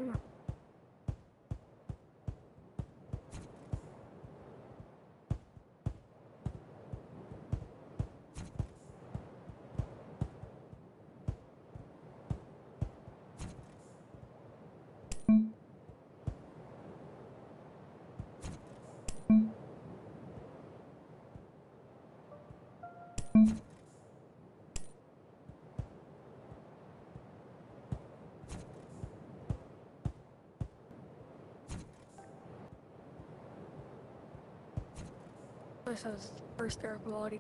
This has first air quality.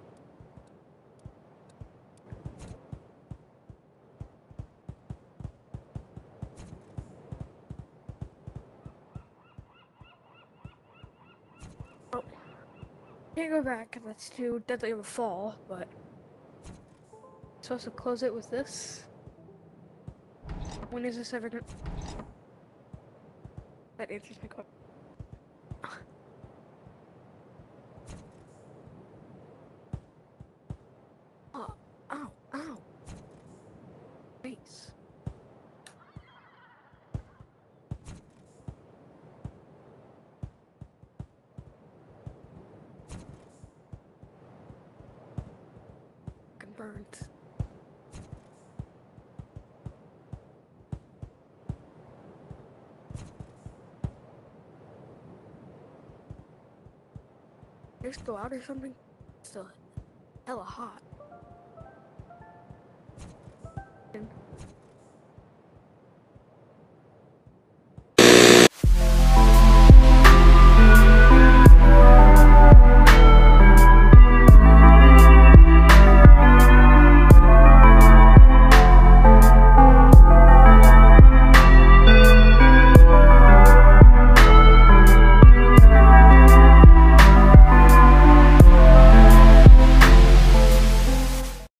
Oh, can't go back because that's too deadly of a fall, but supposed to close it with this. When is this ever gonna? That answers my question. Oh, ow, ow. Face. Fucking burns. Just go out or something? Still hella hot.